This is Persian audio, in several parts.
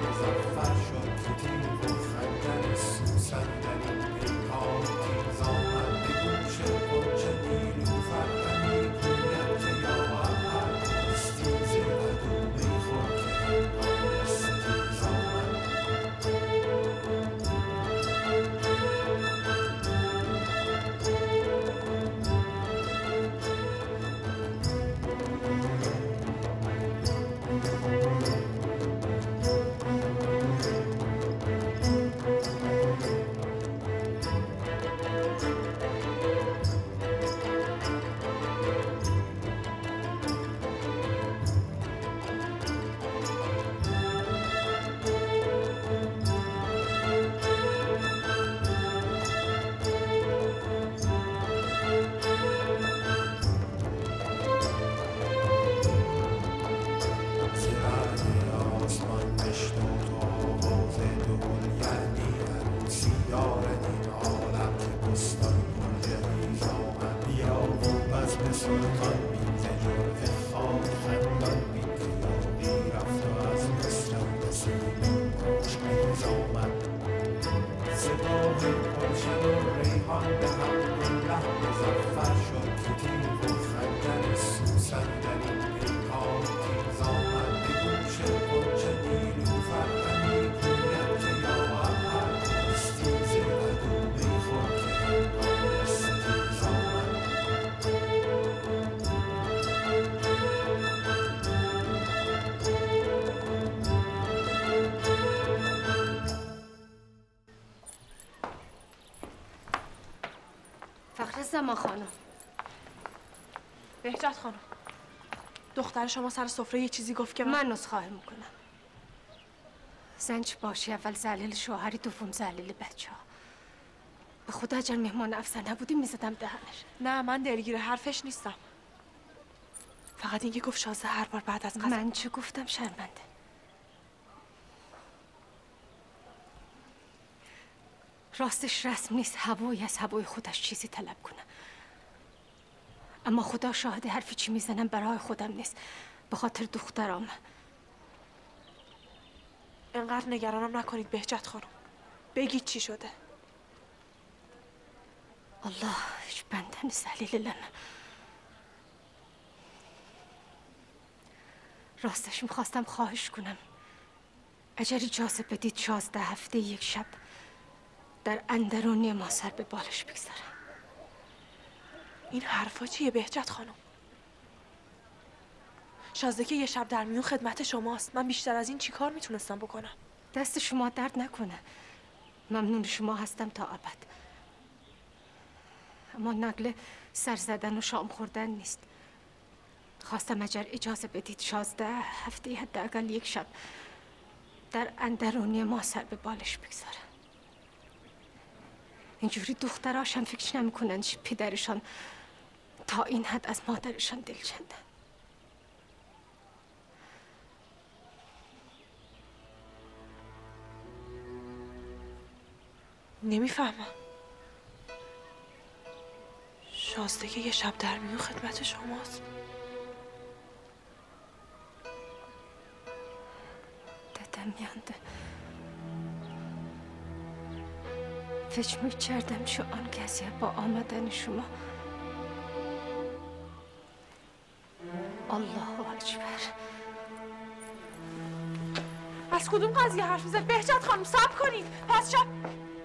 مزفر شد که تیر و خنجر سوسن در این پیکان تیز آمد به گوش غنچه نیلوفر همی گوید که یا اول استیز عدو میخور که هنگام ستیز آمد. زمان خانم. بهجت خانم، دختر شما سر سفره یه چیزی گفت که من نسخه میکنم. زنج باشی اول ذلیل شوهری، دوم ذلیل بچه ها. به خدا اگر مهمان افسر نبودی میزدم دهنش. نه من دلگیر حرفش نیستم، فقط اینکه گفت شازده هر بار بعد از غذا. من چه گفتم؟ شرمنده. راستش رسم نیست هوایی از هوای خودش چیزی طلب کنه، اما خدا شاهد حرفی چی میزنم برای خودم نیست، به خاطر دخترام. انقدر نگرانم نکنید بهجت خانم، بگید چی شده. الله هیچ بندن ذلیل لنا. راستش میخواستم خواهش کنم اگر اجازه بدید 16 هفته یک شب در اندرونی ما سر به بالش بگذارم. این حرفا چیه بهجت خانم؟ شازده که یه شب در میون خدمت شماست، من بیشتر از این چی کار میتونستم بکنم؟ دست شما درد نکنه، ممنون شما هستم تا ابد، اما نقل سر زدن و شام خوردن نیست. خواستم اگر اجازه بدید 16 هفته حداقل یک شب در اندرونی ما سر به بالش بگذارم. اینجوری دختراشم فکر نمیکنن پدرشان تا این حد از مادرشان دلچندن. نمیفهمم. شازده که یه شب در میون خدمت شماست. ددم یانده. فکر می‌کردم شو آن کسی با آمدن شما. الله اکبر. از کدوم قضیه حرف میزنید بهجت خانم؟ صبر کنید. پس شب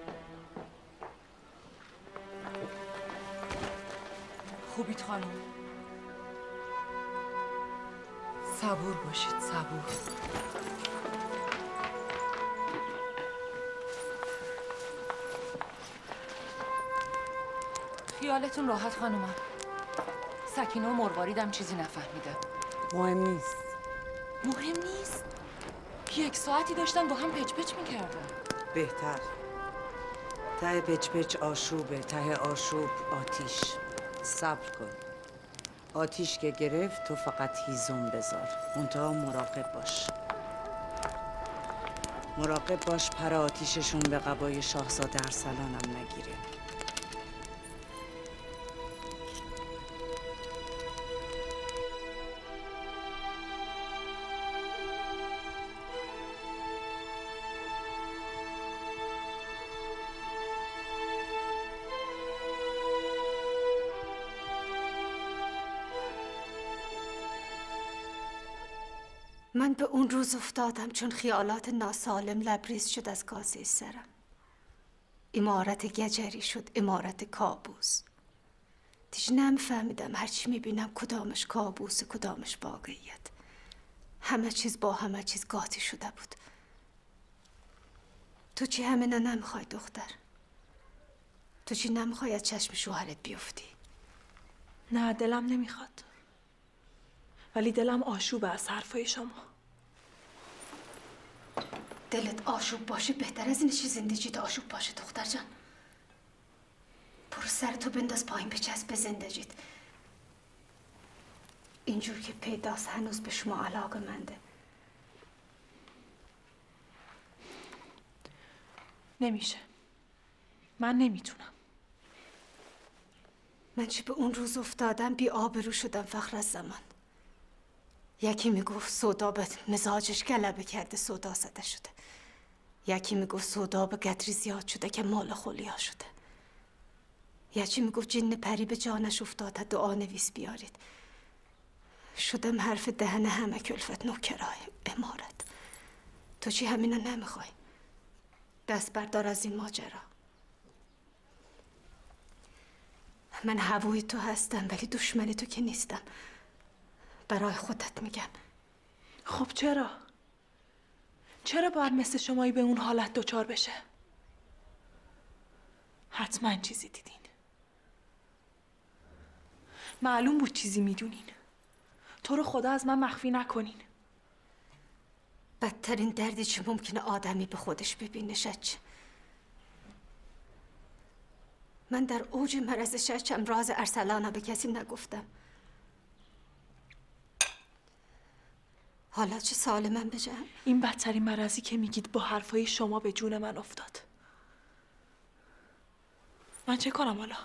خوبید خانم. صبور باشید، صبور. خیالتون راحت خانومم. سکینه و مرواریدم چیزی نفهمیده. مهم نیست. مهم نیست؟ 1 ساعتی داشتن با هم پچ پچ میکردن. بهتر. ته پچ پچ آشوبه، ته آشوب آتیش. صبر کن. آتیش که گرفت تو فقط هیزم بذار. منتها مراقب باش. مراقب باش پر آتیششون به قبای شاهزاده ارسلانم نگیره. من به اون روز افتادم چون خیالات ناسالم لبریز شد از کاسه سرم. امارت گجری شد امارت کابوس. دیگه نمیفهمیدم هرچی میبینم کدامش کابوس کدامش واقعیت. همه چیز با همه چیز قاطی شده بود. تو چی همینه نمیخوای دختر؟ تو چی نمیخوای از چشم شوهرت بیفتی؟ نه دلم نمیخواد، ولی دلم آشوبه از حرفای شما. دلت آشوب باشه بهتر از اینه چی زندگیت آشوب باشه دختر جان. برو سرتو بنداز پایین بچسب به زندگیت. اینجور که پیداست هنوز به شما علاقه منده. نمیشه، من نمیتونم. من چی به اون روز افتادم بی آبرو شدم فخر از زمان. یکی میگفت سودا به مزاجش غلبه کرده سودا زده شده. یکی میگفت سودا به قدری زیاد شده که مال خولیا شده. یکی میگفت جن پری به جانش افتاده دعا نویس بیارید. شدم حرف دهن همه کلفت نوکرای امارت. تو چی همینو نمیخوای؟ دست بردار از این ماجرا. من هوای تو هستم ولی دشمن تو که نیستم. برای خودت میگم. خب چرا؟ چرا باید مثل شمایی به اون حالت دچار بشه؟ حتما چیزی دیدین. معلوم بود چیزی میدونین. تو رو خدا از من مخفی نکنین. بدترین دردی چه ممکنه آدمی به خودش ببینه شچ. من در اوج مرض شچم راز ارسلانه به کسی نگفتم. حالا چه سال من بجم؟ این بدترین مرضی که میگید با حرفای شما به جون من افتاد. من چه کنم حالا؟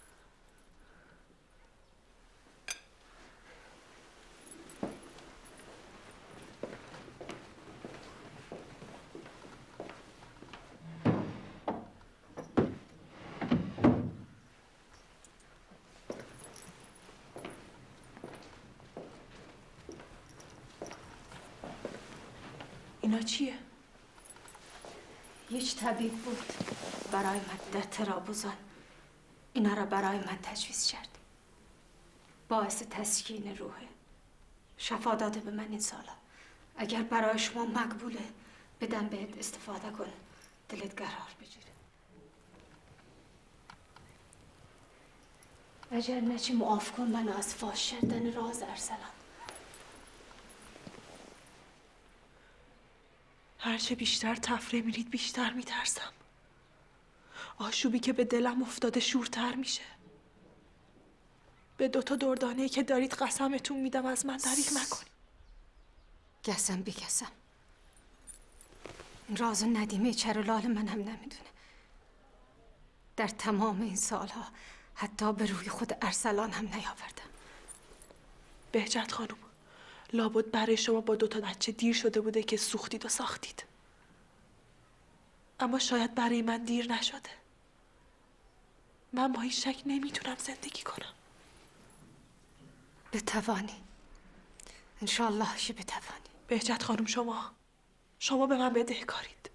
اینا چیه؟ هیچ طبیب بود برای من در ترابوزان. اینا را برای من تجویز کرد. باعث تسکین روحه. شفا داده به من این سالا. اگر برای شما مقبوله بدم بهت استفاده کن. دلت قرار بگیره. اگر نچی معاف کن منو از فاش کردن راز ارسلان. هرچه بیشتر تفره میرید بیشتر میترسم. آشوبی که به دلم افتاده شورتر میشه. به 2 تا دردانه‌ای که دارید قسمتون میدم از من دریغ نکنید. قسم بکسم. این راز و ندیمه چر و لال من هم نمیدونه. در تمام این سالها حتی به روی خود ارسلان هم نیاوردم. بهجت خانم، لابد برای شما با 2 تا بچه دیر شده بوده که سوختید و ساختید. اما شاید برای من دیر نشده. من با این شک نمیتونم زندگی کنم. بتوانی. انشالله که بتوانی. بهجت خانم شما به من بدهکارید.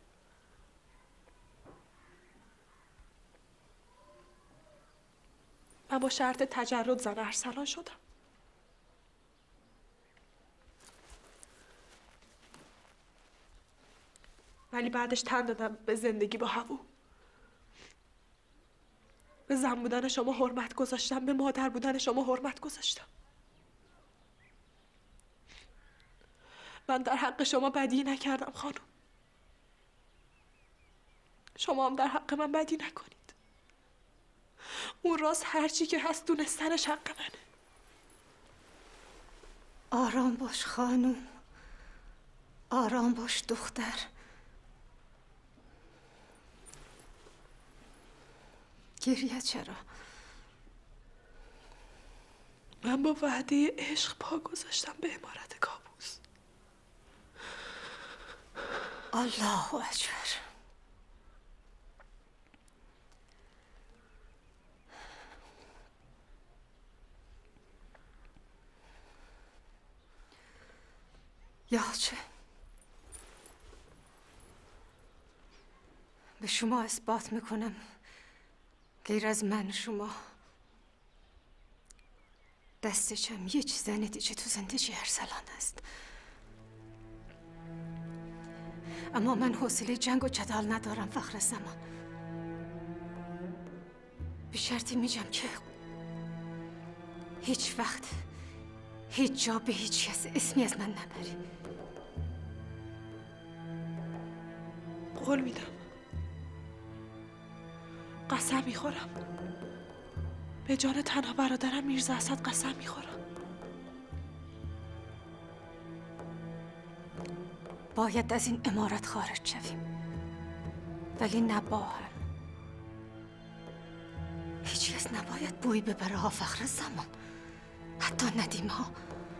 من با شرط تجرد زن ارسلان شدم. ولی بعدش تن دادم به زندگی با هوو. به زن بودن شما حرمت گذاشتم، به مادر بودن شما حرمت گذاشتم. من در حق شما بدی نکردم خانم. شما هم در حق من بدی نکنید. اون راست هرچی که هست دونستنش حق منه. آرام باش خانوم. آرام باش دختر. گریه چرا؟ من با وعده عشق پا گذاشتم به امارت کابوس. الله اکبر. یا چه؟ به شما اثبات میکنم غیر از من شما دست چم یه چیز ندیجه تو زندگی ارسلان است. اما من حوصله جنگ و جدال ندارم فخر زمان. به شرطی میگم که هیچ وقت هیچ جا به هیچ کس اسمی از من نبری. قول میدم. قسم میخورم. به جان تنها برادرم میرزا اسد قسم میخورم. باید از این امارت خارج شویم، ولی نه با هم. هیچ کس نباید بوی ببره ها فخر زمان، حتی ندیم ها.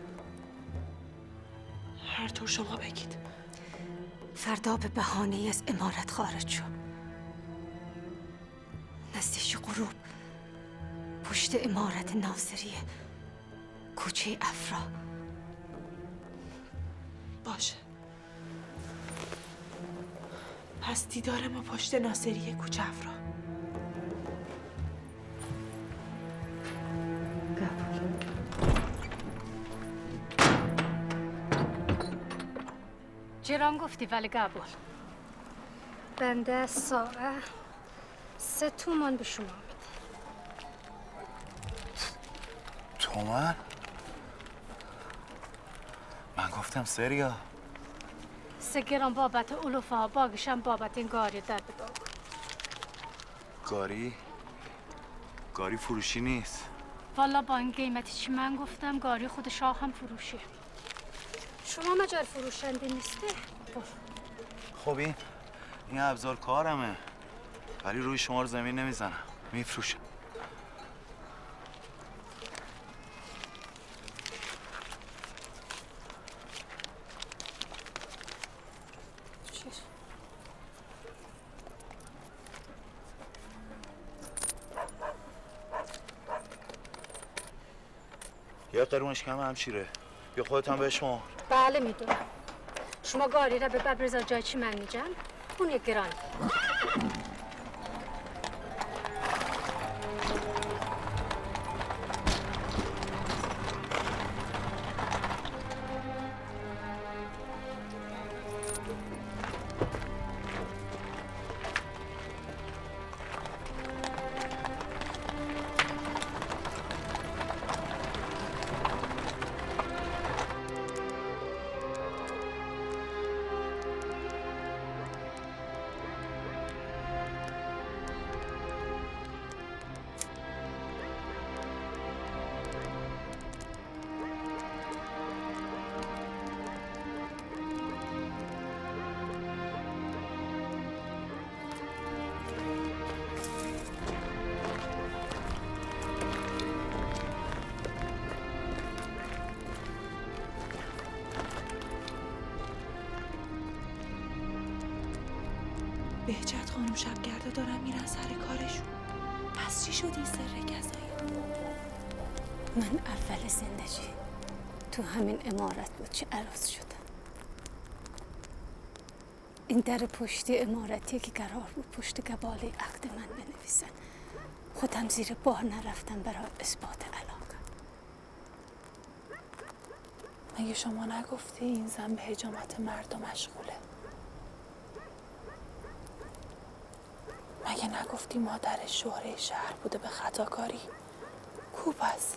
هر طور شما بگید. فردا به بهانه از امارت خارج شو. نزدیک غروب پشت امارت ناصریه کوچه افرا. باشه. پس دیدار ما پشت ناصریه کوچه افرا. چرا گفتی ولی قبول؟ بنده ساعه 3 تومان به شما میده. تومان؟ من گفتم سریا. 3 گرم بابت علوفه ها، باقیشم بابت این گاری در بدار. گاری فروشی نیست. والا با این قیمتی چی من گفتم گاری خود شاه هم فروشیه. شما مجال فروشنده نیسته؟ خب این ابزار کارمه، ولی روی شما رو زمین نمیزنم، میفروشم. یه قرونش کم همشیره، یا خودت هم بهش مهر. بله میدونم. شما گاری را به ببرزار جای چی من میجم؟ اون یک گران. بهجت خانم شبگردا دارن میرن سر کارشون. پس چی شد این سر گزایی؟ من اول زندگی تو همین امارت بود چه عروس شدم. این در پشتی امارتی که قرار بود پشت قباله عقد من بنویسن، خودم زیر بار نرفتم برای اثبات علاقه. مگه شما نگفتی این زن به حجامت مردم مشغوله؟ مگه نگفتی مادر شهره شهر بوده به خطاکاری؟ کو پس؟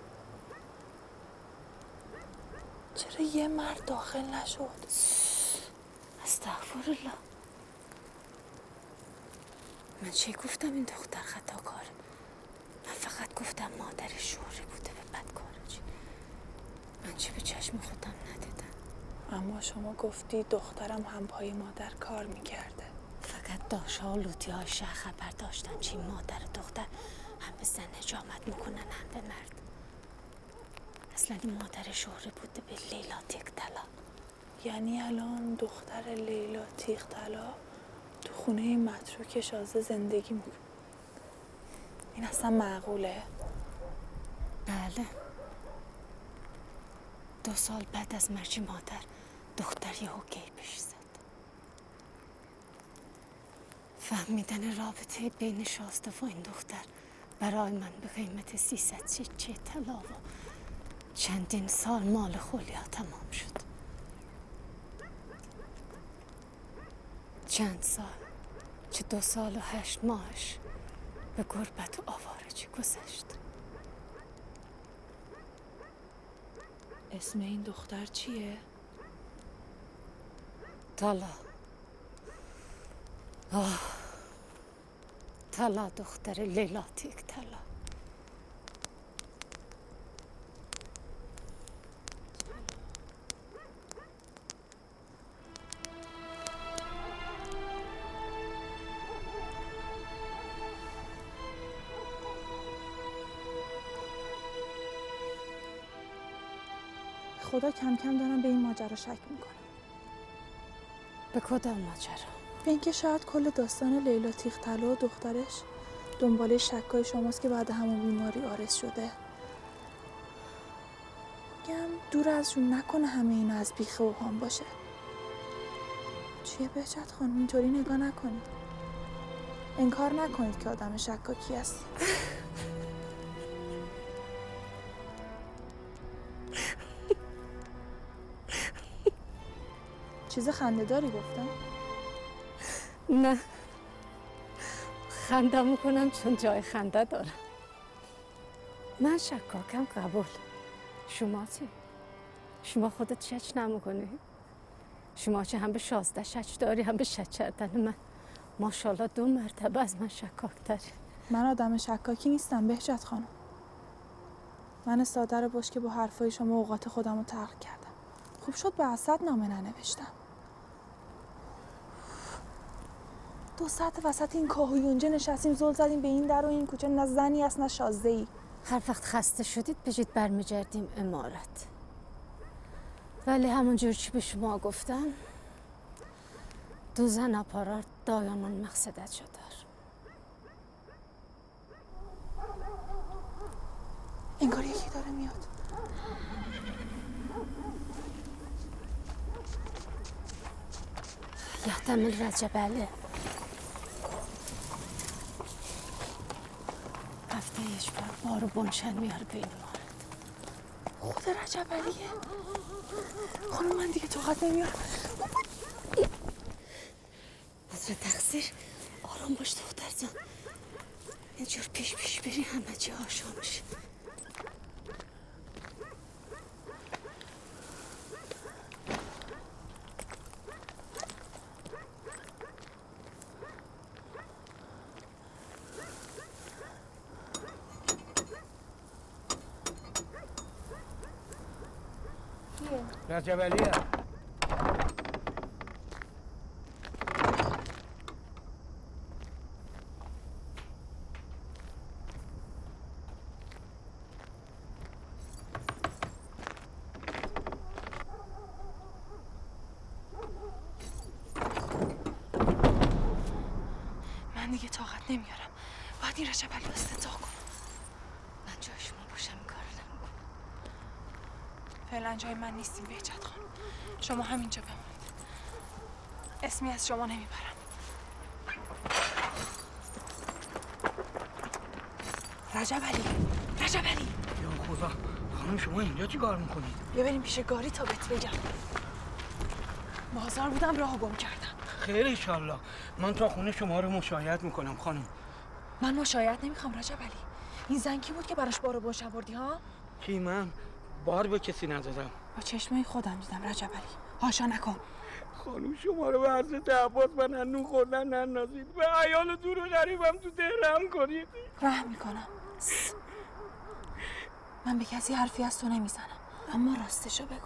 چرا یه مرد داخل نشد؟ استغفرالله. من چه گفتم این دختر خطاکاره؟ من فقط گفتم مادر شهره بوده به بدکارش. من چه به چشم خودم ندیدم. اما شما گفتی دخترم هم پای مادر کار میکرده. فقط داشا و لوتی های شهر خبر داشتن چی مادر و دختر هم به زن حجامت میکنن هم به مرد. اصلا این مادر شهره بوده به لیلا تیغ طلا. یعنی الان دختر لیلا تیغ طلا تو خونه متروک شازده زندگی میکنه. این اصلا معقوله؟ بله. 2 سال بعد از مرگ مادر دختر یهو گیبش زد. فهمیدن رابطه بین شازده و این دختر برای من به قیمت 300 چه طلا و چندین سال مال خولیا تمام شد. چند سال، چه 2 سال و 8 ماهش به غربت و آوارگی گذشت. اسم این دختر چیه؟ طلا. طلا دختر لیلا تیک طلا. خدا کم کم دارم به این ماجرا شک میکنم. به کدام ماجرا؟ به اینکه شاید کل داستان لیلا تیغ طلا و دخترش دنباله شکای شماست که بعد همون بیماری آرز شده. میگم دور ازشون نکنه همه اینا از بیخ اوهام باشه. چیه بهجت خانم اینطوری نگاه نکنید. انکار نکنید که آدم شکاکی هست. چیز خنده‌داری گفتم؟ نه، خنده میکنم چون جای خنده دارم. من شکاکم قبول. شما چی؟ شما خودت شک نمیکنی؟ شما چه هم به 16 شک داری هم به شک کردن من. ماشاءالله 2 مرتبه از من شکاکتری. من آدم شکاکی نیستم بهجت خانم. من ساده رو باش که با حرفای شما اوقات خودم رو تلخ کردم. خوب شد به اسد نامه ننوشتم. 2 ساعت وسط این کاه و یونجه نشستیم زل زدیم به این در و این کوچه. نه زنی است نه شازده‌ای. هر وقت خسته شدید بجید برمیگردیم امارت. ولی همونجور چی به شما گفتم 2 زن اپارات دایانان مقصدت شدار. انگار یکی داره میاد. یحتمل رجبله. هفته یک بار بنشن میاره به این مارد. خود رجبلیه. خانم من دیگه طاقت نمیارم. حضرت تقصیر آرام باش دختر جان. اینجور پیش بری همه چی آشا میشه. رجبلیه. من دیگه طاقت نمیارم. باید این رجبلی رو استنزاق کنم. من جای شما باشم این کار نمیکنم. فعلا جای من نیستیم بهجت خانم. شما همینجا بمونید. اسمی از شما نمیبرم. رجبلی. یا خدا خانم شما اینجا چی کار میکنید؟ بیا بریم پیش گاری تا بهت بگم. بازار بودم راهو گم کردم. خیر انشالله. من تا خونه شما رو مشایعت میکنم خانم. من مشایعت نمیخوام رجبلی. این زن کی بود که براش بارو بنش آوردی ها؟ کی من؟ بار به کسی ندادم. با چشمای خودم دیدم رجبلی. هاشا نکن. خانم شما رو به حضرت عباس و ننو خوردن ننازید. به عیال دور و غریبم تو ده رحم کنید. رحم میکنم. من به کسی حرفی از تو نمیزنم. اما راستشو بگو.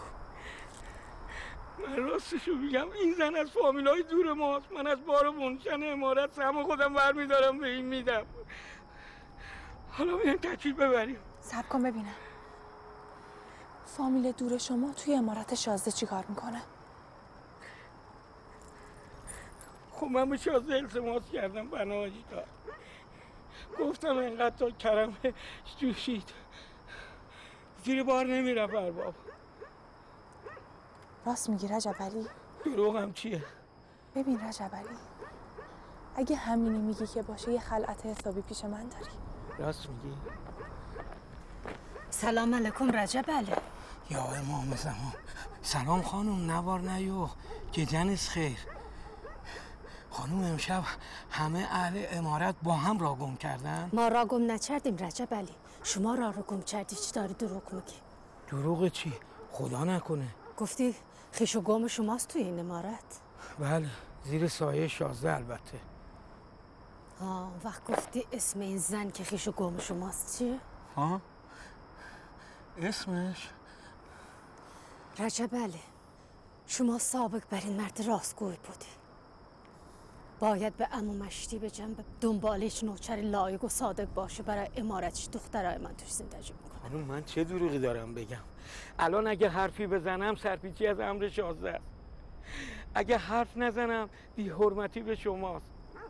من راستشو میگم این زن از فامیلای دور ماست. من از بار منشن امارت سهم خودم برمیدارم به این میدم. حالا بیاین تکیل ببریم. صبر کن ببینم. فامیل دور شما توی امارت شازده چی کار میکنه؟ خب من به شازده التماس کردم بناهاجی تا گفتم اینقدر تا کرم جوشید زیر بار نمیرفت ارباب. راست میگی رجب علی؟ دروغم چیه؟ ببین رجب علی، اگه همینی میگی که باشه یه خلعت حسابی پیش من داری. راست میگی؟ سلام علیکم رجب علی. یا امام زمان. سلام خانم، نوار نیو گجنس خیر. خانم امشب همه اهل امارت با هم را گم کردن؟ ما را گم نکردیم رجب علی، شما را گم کردی. چی داری دروغ میگی؟ دروغ چی؟ خدا نکنه. گفتی خویش و گم شماست توی این امارت؟ بله، زیر سایه 16 البته. وقت گفتی اسم این زن که خویش و گم شماست چیه؟ اسمش؟ رجب علی، شما سابق بر این مرد راستگوی بودی. باید به عمو مشتی بگم دنبالش نوکر لایق و صادق باشه برای امارتش دخترای من توش زندگی میکنه. خانم من چه دروغی دارم بگم؟ الان اگه حرفی بزنم سرپیچی از امر 16 است. اگه حرف نزنم بی حرمتی به شماست.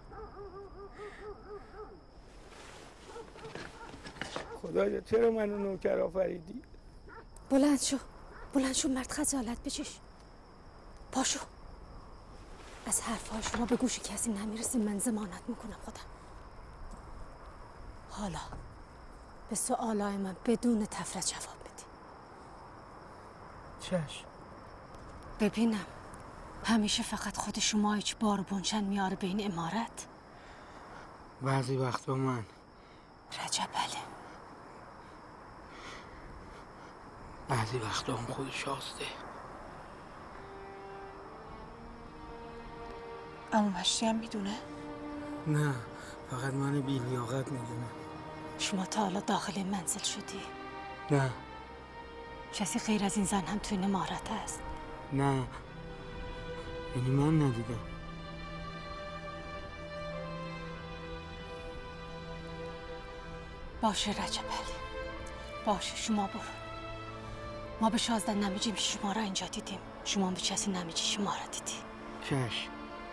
خدایا چرا منو نوکر آفریدی؟ بلند شو مرد، خجالت بکش. پاشو. از حرفهای شما به گوش کسی نمیرسیم، من ضمانت میکنم خودم. حالا به سوالای من بدون تفره جواب بدی. چشم. ببینم همیشه فقط خود شما هیچ بار بونشن میاره به این امارت؟ بعضی وقتا من. رجب علی، بعضی وقتا هم خود شازده. عمو مشتی هم میدونه؟ نه، فقط من بی لیاقت میدونم. شما تا حالا داخل این منزل شدی؟ نه. کسی غیر از این زن هم توی این امارت هست؟ نه، یعنی من ندیدم. باشه رجب علی، باشه، شما برو. ما به شازده نمیگیم شما را اینجا دیدیم، شما به کسی نمیگی شما را دیدی. چشم.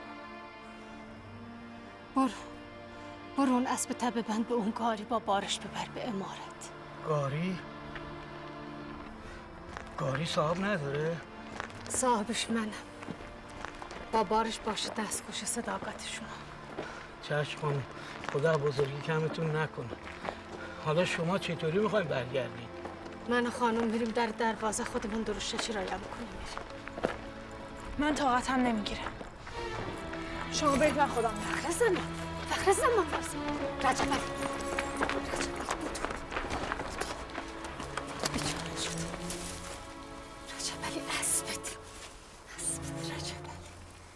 برو اون اسب تبه بند به اون گاری با بارش ببر به امارت. گاری صاحب نداره؟ صاحبش منم. با بارش باشه دستخوش صداقت شما. چشم خانم، خدا بزرگی کمتون نکنه. حالا شما چطوری میخوایم برگردیم؟ من و خانم میریم در دروازه خودمون درشته چی رایم کنیم میریم. من طاقتم نمیگیره. شما برید من خودم میرم. فخر زمان رجب علی. بیچاره شد. رجب علی اسبت رجب علی.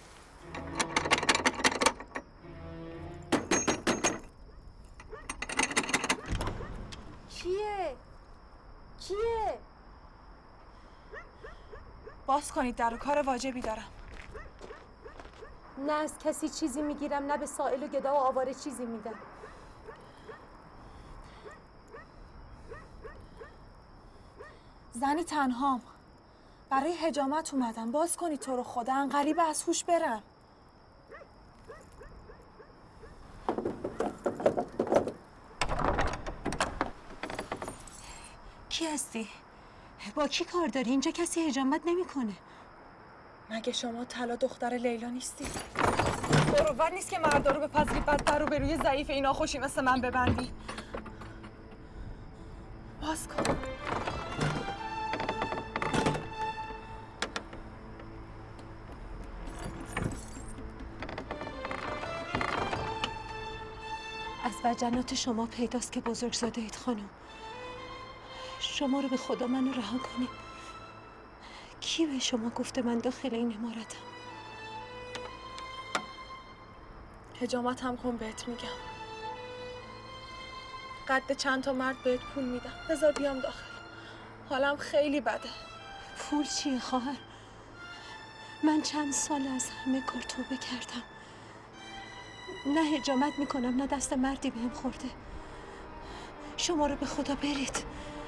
چیه؟ باز کنید در و کار واجبی دارم. نه از کسی چیزی میگیرم، نه به سائل و گدا و آواره چیزی میدم. زنی تنهام، برای حجامت اومدم. باز کنید تو رو خدا، انقریب از هوش برم. کی هستی؟ با کی کار داری؟ اینجا کسی حجامت نمیکنه. مگه شما طلا دختر لیلا نیستی؟ بروبر نیست که مردا رو بپذیری بعد در رو به روی ضعیف اینا خوشی مثل من ببندی. باز کن. از وجنات شما پیداست که بزرگزاده اید خانم. شما رو به خدا منو رها کنید. کی به شما گفته من داخل این امارتم؟ حجامت هم کن بهت میگم. قد چند تا مرد بهت پول میدم. بذار بیام داخل. حالم خیلی بده. پول چیه خواهر؟ من چند سال از همه کار توبه کردم. نه حجامت میکنم نه دست مردی بهم خورده. شما رو به خدا برید.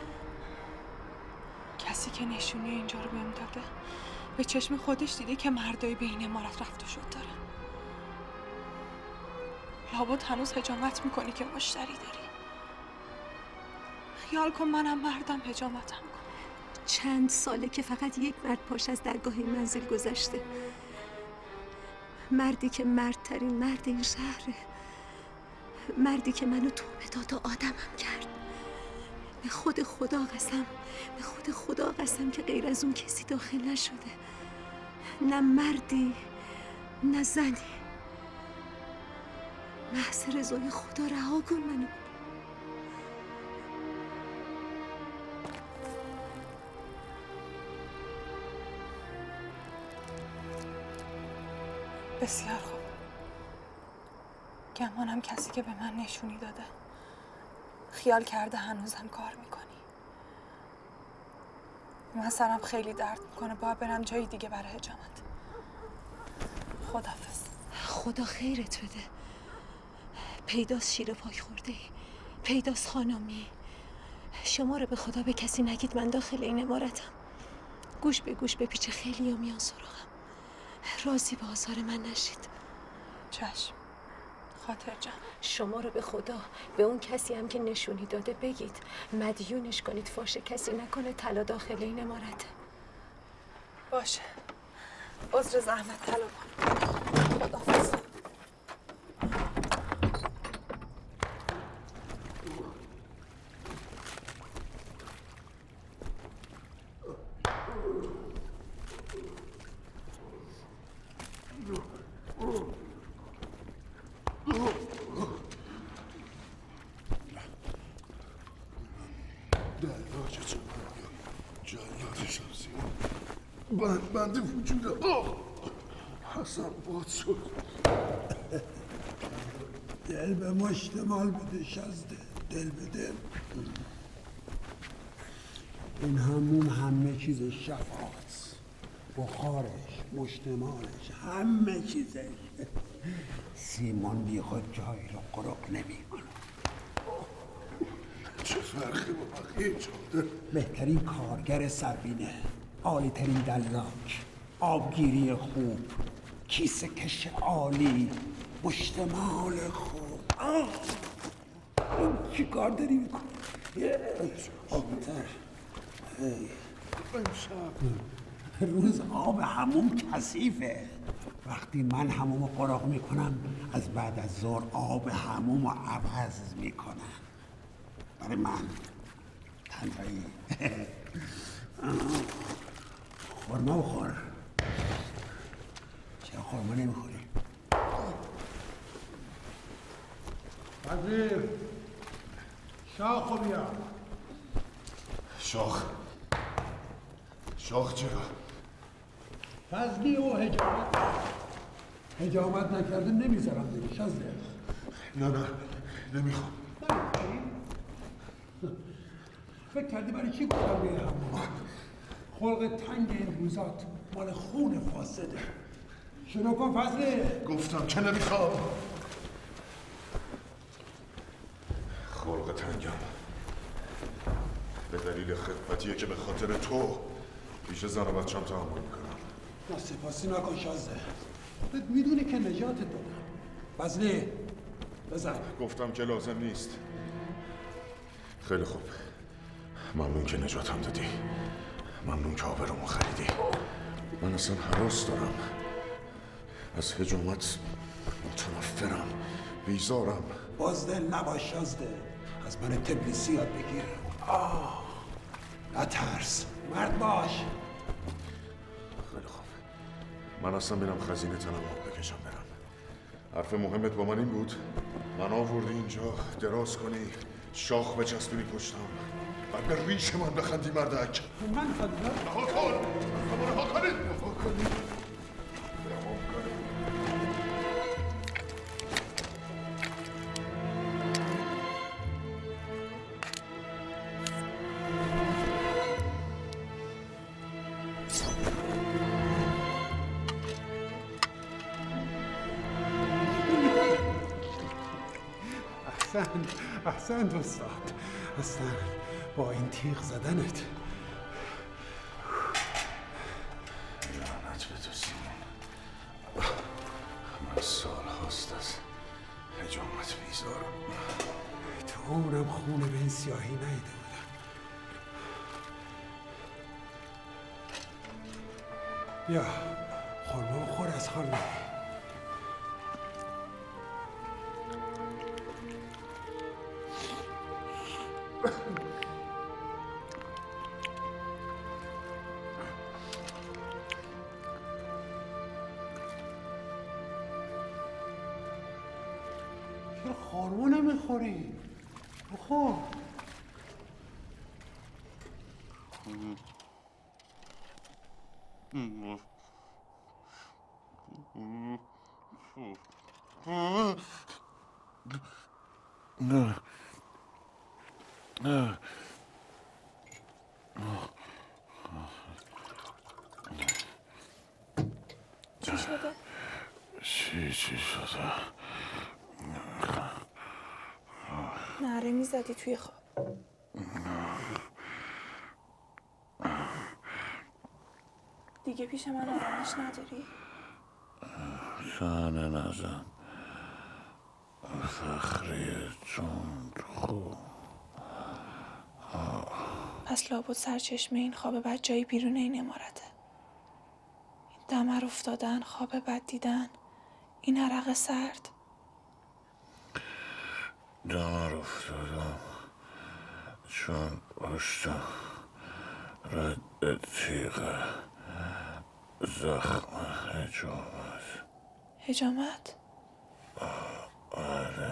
کسی که نشونی اینجا رو بهم داده به چشم خودش دیده که مردای به این امارت رفت و شد داره. لابد هنوز حجامت میکنی که مشتری داری. خیال کن منم مردم حجامتم کن. چند ساله که فقط یک مرد پاش از درگاه این منزل گذشته. مردی که مردترین مرد این شهره. مردی که منو توبه داد و آدمم کرد. به خود خدا قسم که غیر از اون کسی داخل نشده. نه مردی نه زنی. محض رضای خدا رها کن منو. بسیار خوب. گمانم کسی که به من نشونی داده خیال کرده هنوزم کار میکنی. من سرم خیلی درد میکنه، باید برم جایی دیگه برای حجامت. خداحافظ. خدا خیرت بده. پیداست شیر پاک خورده ای، پیداست خانمی. شما رو به خدا به کسی نگید من داخل این عمارتم. گوش به گوش به پیچ خیلی ها میان سراغم. راضی به آزار من نشید. چشم خاطر جان. شما رو به خدا به اون کسی هم که نشونی داده بگید مدیونش کنید، فاش کسی نکنه طلا داخل این عمارته. باشه. عذر زحمت طلب کنم. خداحافظ. بند وجود حسن باد شد. دل به مشتمال بده شزده، دل به دل. این همون همه چیز شفاست، بخارش، مشتمالش، همه چیزش. سیمان بی خود جایی رو قرق نمی کنه. چه فرقی با بقیه جاده؟ بهترین کارگر سربینه، عالی ترین دلاک، آبگیری خوب، کیسه کش عالی، مشتمال خوب. این چی کار داری میکنی؟ آبتر روز آب هموم کثیفه. وقتی من همومو قرق میکنم از بعد از ظهر آب همومو عوض میکنم. برای من تنهایی. خورما بخور. چرا خورما نمیخوری؟ وزیر شاخو بیار. شاخ چرا؟ فضلی و حجامت نکرده نمیذارم بری شازده. نه نمیخوام. فکر کردی برای چی گفتم بیای همون؟ خلق تنگ این روزات مال خون فاسده. شروع کن فضلی. گفتم که نمیخوام. خلق تنگم به دلیل خدمتیه که به خاطر تو پیش زن و بچه‌م تحمل میکنم. ناسپاسی نکن شازده. میدونی که نجاتت دادم. فضلی بزن. گفتم که لازم نیست. خیلی خوب. ممنون که نجاتم دادی. ممنون که آبرومو خریدی. من اصلا هراس دارم. از حجامت متنفرم. بیزارم. بازدل نباش شازده. از من تبلیسی یاد بگیر. نترس. مرد باش. خیلی خوب. من اصلا میرم خزینه تنم آب بکشم برم. حرف مهمت با من این بود؟ من آوردی اینجا دراز کنی، شاخ بچسبونی پشتم، بعد به ریش من بخندی مردک. من خندیدم؟ رها کن! رها کنید! رها کنید! احسنت استاد. اصلا با این تیغ زدنت. لعنت به تو سیمون. من سال هاست از حجامت بیزارم. تو عمرم خونه به این سیاهی نیده بودم. بیا خورما خور از خانم. چرا خورما نمیخوری؟ بخور. چی شده؟ چی شده؟ نعره میزدی توی خواب. دیگه پیش من آرامش نداری؟ شانه نزن فخری جون خوب. پس لابد سرچشمه این خواب بد جایی بیرون این امارته. این دمر افتادن، خواب بد دیدن، این عرق سرد. دمر افتادم چون پشتم رد تیغ زخم حجامت. حجامت؟ آره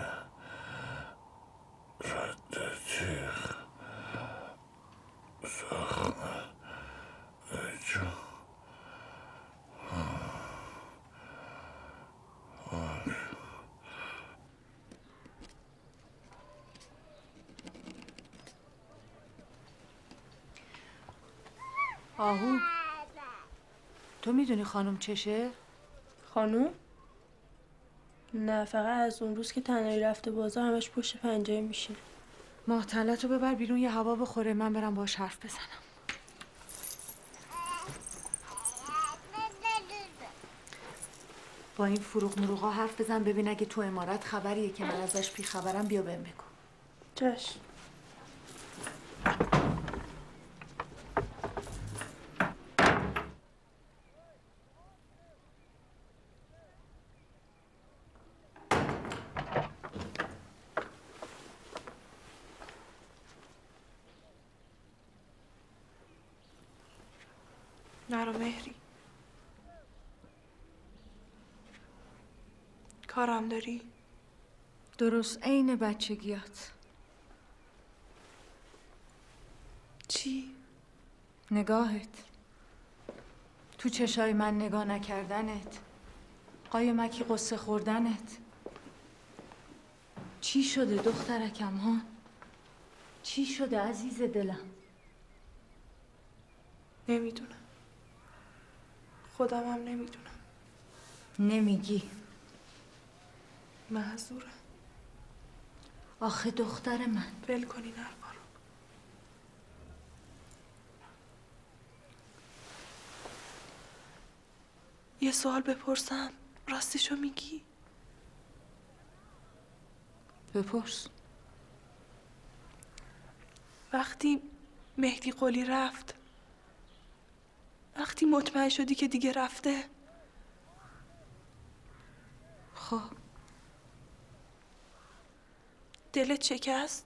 رد تیغ زخم حجامت. آهو تو میدونی خانم چشه؟ خانوم؟ نه فقط از اون روز که تنهایی رفته بازار همش پشت پنجره میشینه. محتلتو ببر بیرون یه هوا بخوره، من برم باهاش حرف بزنم. با این فروغ مروغا حرف بزن ببین اگه تو امارت خبریه که من ازش بی خبرم بیا بهم بگو. چشم. نرو مهری. کارم داری؟ درست عین بچگیات. چی؟ نگاهت، تو چشای من نگاه نکردنت، قایمکی قصه خوردنت. چی شده دخترکم ها؟ چی شده عزیز دلم؟ نمیدونم. خودم هم نمیدونم. نمیگی؟ معذورم. آخه دختر من. ول کنین حرفا رو. یه سوال بپرسم، راستشو میگی؟ بپرس. وقتی مهدی قلی رفت، وقتی مطمئن شدی که دیگه رفته، خب دلت شکست؟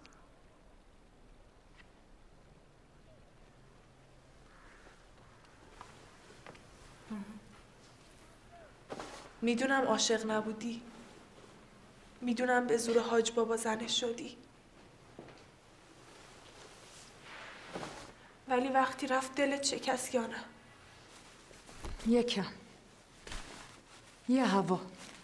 میدونم عاشق نبودی، میدونم به زور حاج بابا زنش شدی، ولی وقتی رفت دلت شکست یا نه؟ یکم، یه هوا.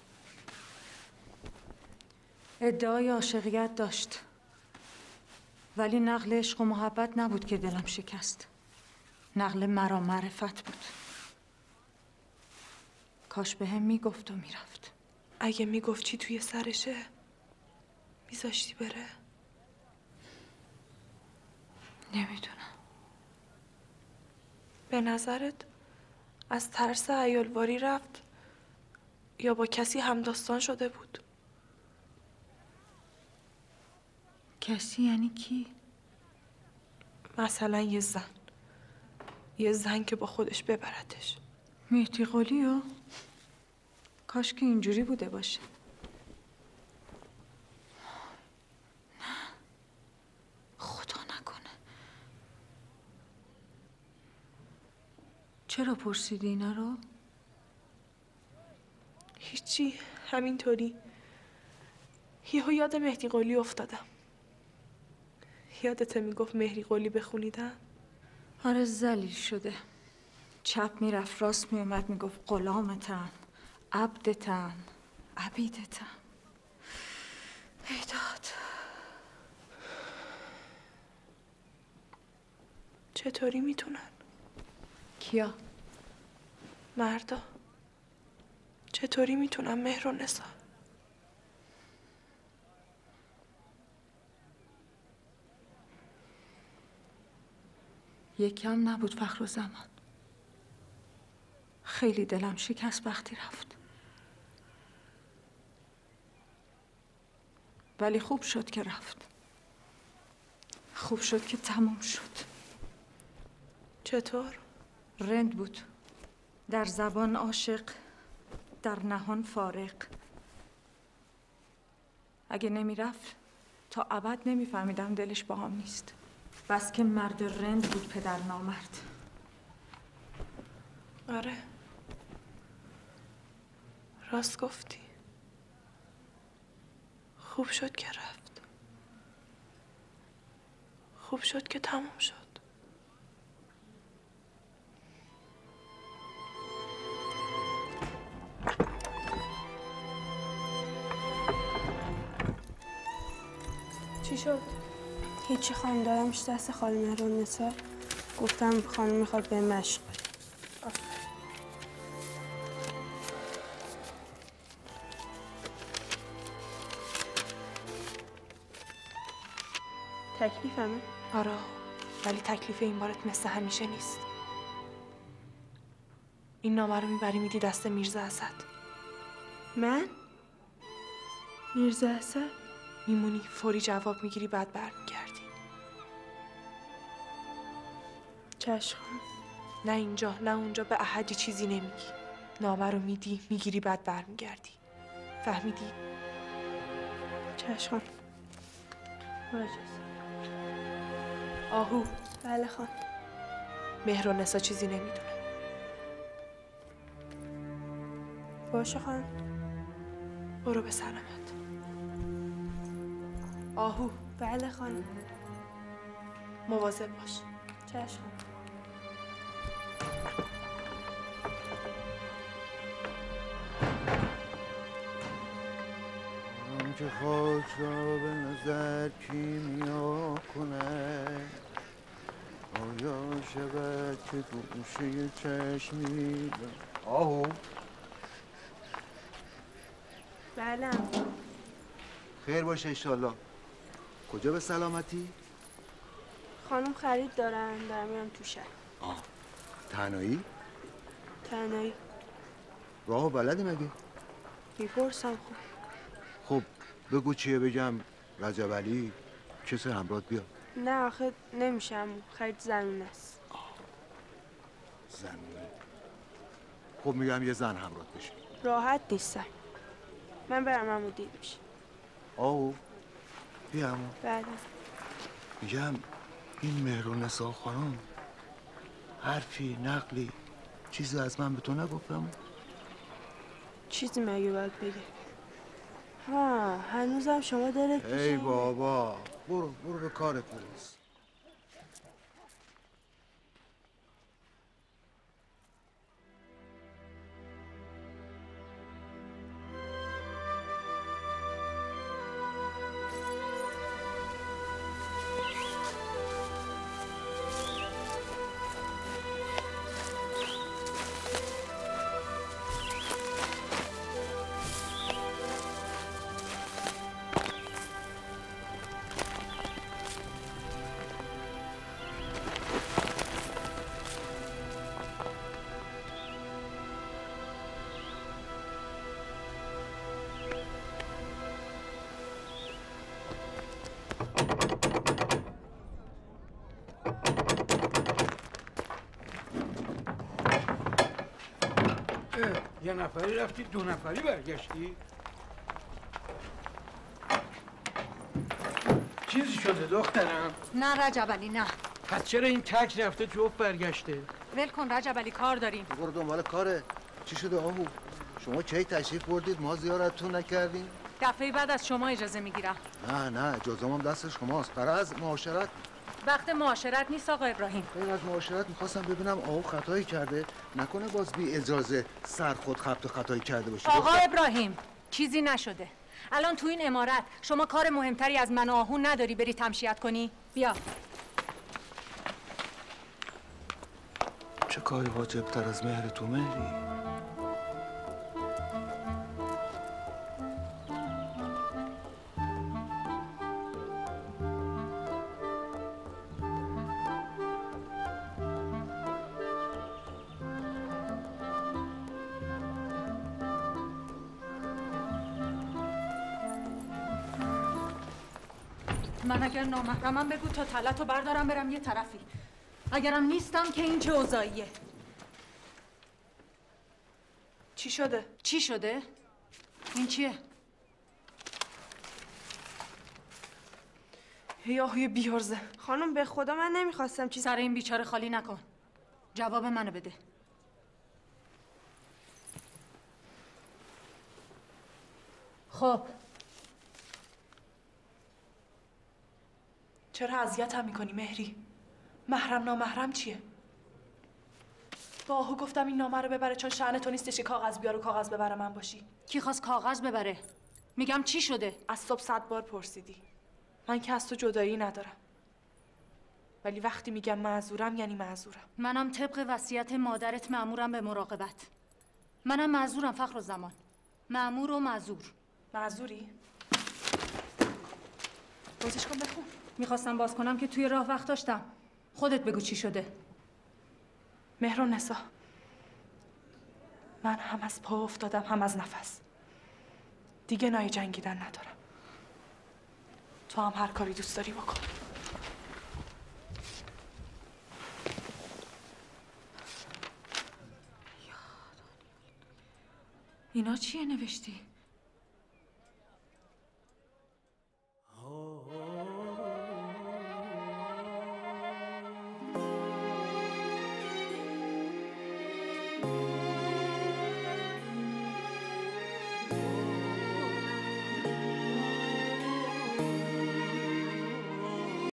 ادعای عاشقیت داشت ولی نقل عشق و محبت نبود که دلم شکست. نقل مرا معرفت بود. کاش به هم میگفت و میرفت. اگه میگفت چی توی سرشه میذاشتی بره؟ نمیدونم. به نظرت از ترس عیالواری رفت یا با کسی همداستان شده بود؟ کسی یعنی کی؟ مثلا یه زن که با خودش ببردش. مهدی قلیو؟ کاش که اینجوری بوده باشه. نه، خدا نکنه. چرا پرسیدی اینا رو؟ هیچی، همینطوری. یهو یاد مهدی قلی افتادم. یادته میگفت مهدی قلی بخونیدم؟ آره ذلیل شده. چپ میرفت راست میومد میگفت غلامتم، عبدتم، عبیدتم. ایداد. چطوری میتونن؟ کیا؟ مردا. چطوری میتونن مهر و نسا؟ یکم نبود فخر و زمان. خیلی دلم شکست وقتی رفت. ولی خوب شد که رفت. خوب شد که تموم شد. چطور؟ رند بود. در زبان عاشق، در نهان فارق. اگه نمی رفت تا ابد نمیفهمیدم دلش با هم نیست. بس که مرد رند بود پدر نامرد. آره راست گفتی. خوب شد که رفت. خوب شد که تموم شد. چی شد؟ هیچی خانم، دارمش دست خانم رونسا. گفتم خانم میخواد به مشق بره. تکلیفمه؟ آره ولی تکلیف این بارت مثل همیشه نیست. این نامه رو میبری میدی دست میرزا اسد. من؟ میرزا اسد؟ میمونی فوری جواب میگیری بعد برمیگردی. چشم. نه اینجا نه اونجا به احدی چیزی نمیگی. نامه رو میدی میگیری بعد برمیگردی. فهمیدی؟ چشم. با اجازه. آهو. بله خان. مهر و نسا چیزی نمیدونه. باشه خان. برو به سلامت. آهو. بله خان. مواظب باش. چشم. که خاک را به نظر کیمیا کنه، آیا شود که گوشه چشمی آهو. بله. خیر باشه انشالله. کجا به سلامتی؟ خانم خرید دارن میرم تو شهر. تنهایی؟ تنهایی. راهو بلدی مگه؟ میپرسم خوب. خب بگو چیه بگم. رجب علی کسی همراهت بیاد؟ نه آخه نمیشم، خرید زنونه است. زنونه؟ خب میگم یه زن همراهت بشه. راحت نیستم. من برم همون دید میشه. آهو بیا همون. بله. میگم این مهرالنسا خانم حرفی نقلی چیزی از من به تو نگفتم؟ چیزی مگه باید بگه؟ ها هنوزم شما دلت پیش ای بابا برو به کارت برس. یه نفری رفتی 2 نفری برگشتی؟ چیزی شده دخترم؟ نه رجب علی نه. پس چرا این تک رفته جفت برگشته؟ ول کن رجب علی، کار داریم. برو دنبال کاره. چی شده آهو؟ شما کی تشریف بردید ما زیارتتون نکردیم؟ دفعه بعد از شما اجازه میگیرم. نه اجازه هم دست شماست. برای از معاشرت. وقت معاشرت نیست آقا ابراهیم. غیر از معاشرت میخواستم ببینم آهو خطایی کرده، نکنه باز بی اجازه سر خود خطایی کرده باشه. آقا ابراهیم چیزی نشده. الان تو این عمارت شما کار مهمتری از من و آهو نداری بری تمشیت کنی؟ بیا. چه کاری واجب تر از مهر تو مهری؟ من اگر نامحرمم بگو تا طلتو بردارم برم یه طرفی. اگرم نیستم که این چه اوضاعیه؟ چی شده؟ چی شده؟ این چیه؟ یاهوی بیارزه. خانم به خدا من نمیخواستم سر این بیچاره خالی نکن. جواب منو بده. خب چرا اذیتم میکنی مهری؟ محرم نامحرم چیه؟ با آهو گفتم این نامه رو ببره چون شأن تو نیستش که کاغذ بیار و کاغذ ببره من باشی. کی خواست کاغذ ببره؟ میگم چی شده؟ از صبح 100 بار پرسیدی. من که از تو جدایی ندارم. ولی وقتی میگم معذورم یعنی معذورم. منم طبق وصیت مادرت مأمورم به مراقبت. منم معذورم فخرالزمان. مأمور و معذور. معذوری؟ بازش کن بخون. میخواستم باز کنم که توی راه وقت داشتم. خودت بگو چی شده. مهرونسا، من هم از پا افتادم هم از نفس. دیگه نای جنگیدن ندارم. تو هم هر کاری دوست داری بکن. اینا چیه نوشتی؟